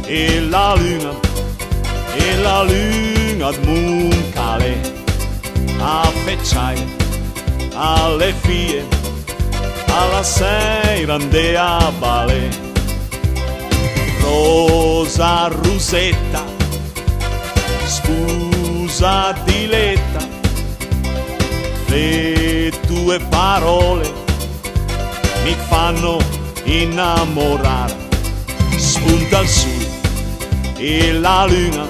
e la luna d'Moncale affecciai alle fie alla sera ande a balè. Rosa Rosetta, scusa diletta, le tue parole mi fanno innamorare. Spunta il sole e la luna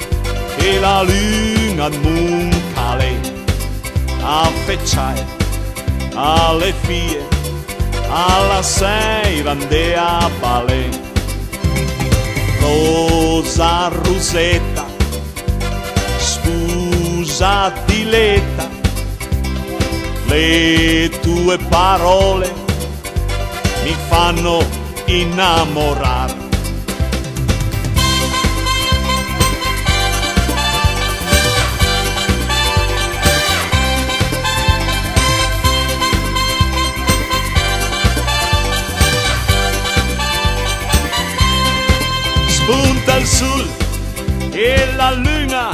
d'Moncale affecciai alle fie alla sera ande a balè. Rosa Rosetta, scusa diletta, le tue parole mi fanno innamorare. Spunta il sole e la luna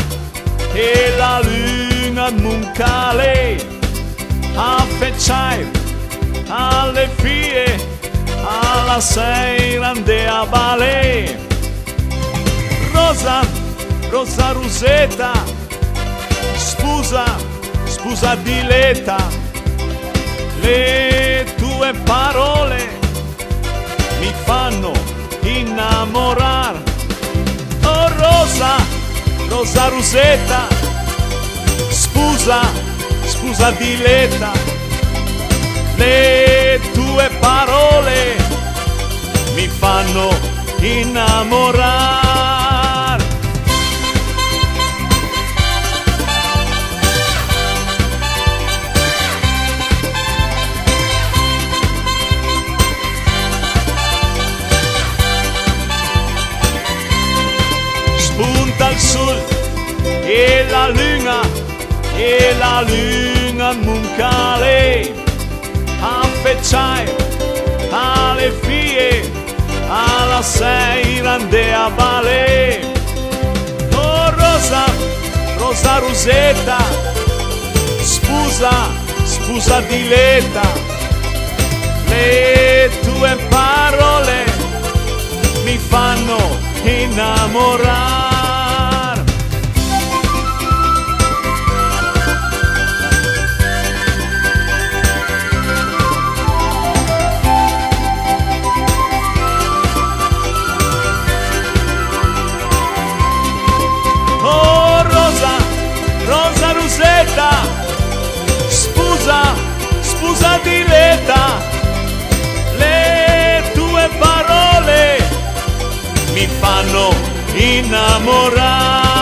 d'Moncale affecciai alle fie alla sera ande a balè. Rosa Rosetta, scusa diletta, le tue parole mi fanno innamorar. Oh Rosa Rosetta, scusa diletta, le tue parole mi fanno innamorar. Spunta il sole e la luna d'Moncale affecciai alle fie alla sera ande a balè. Oh Rosa Rosetta, scusa diletta, le tue parole mi fanno innamorare. Oh Rosa Rosetta, scusa diletta, le tue parole mi fanno innamorare.